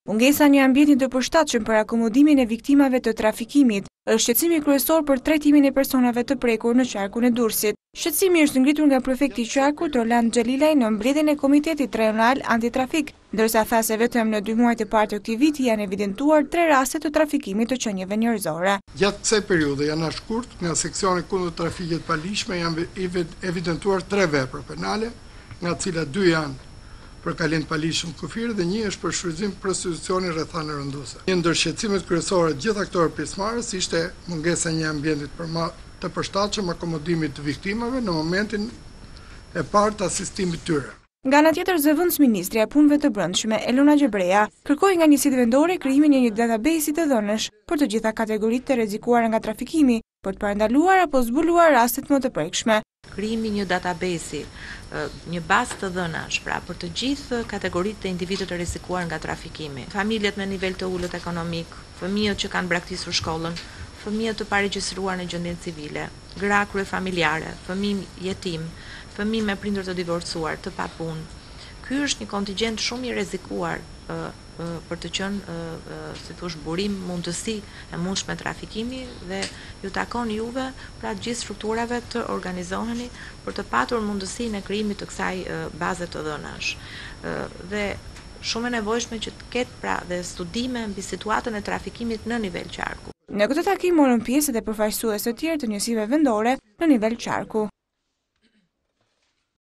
Mungesa një ambienti të përshtatshëm për akomodimin e viktimave të trafikimit është shqetësimi kryesor për trajtimin e personave të prekur në qarkun e Durrësit. Shqetësimi është ngritur nga prefekti i qarkut Roland Xhelilaj në mbledhjen e Komitetit Rajonal Antitrafik, ndërsa tha se vetëm në 2 muajt e parë të këtij viti janë evidentuar 3 raste të trafikimit të qenieve njerëzore. Gjatë kësaj periudhe janë shkurt nga seksioni kundër trafikit paligjshme janë evidentuar 3 vepra penale, nga të cilat 2 janë për kalim të paligjshëm kufir dhe 1 është për shfrytëzim prostitucioni rrethana rënduese. Një ndër shqetësimet kryesore të gjithë aktorëve pjesëmarrës ishte mungesa e një ambienti të përshtatshëm akomodimit të viktimave në momentin e parë të asistimit tyre. Nga ana tjetër, zëvendës ministri e punëve të brendshme Elona Gjebreja kërkoi nga njësitë vendore krijimin e një database të dhënësh për të gjitha kategoritë të rrezikuara nga trafikimi, për të parandaluar apo zbuluar rastet më të prekshme. Krijimi një database, një bazë të dhënash, pra për të gjithë kategoritë të individëve të rrezikuar nga trafikimi, familjet me nivel të ulët ekonomik, fëmijët që kanë braktisur shkollën, fëmijët të paregjistruar në gjendje civile, gra kryefamiljare, fëmijë jetim, fëmijë me prindër të divorcuar, të papunë. Ky është një kontingjent shumë i rrezikuar për të qenë, si thosh, burim mundësi e mundshme trafikimi dhe ju takon juve, pra gjithë strukturave të organizoheni për të patur mundësinë e krijimit të kësaj baze të dhënash. Dhe shumë e nevojshme që të ketë pra dhe studime mbi situatën e trafikimit në nivel qarku. Në këtë takim morën pjesë edhe përfaqësues të tjerë të njësive vendore në nivel qarku.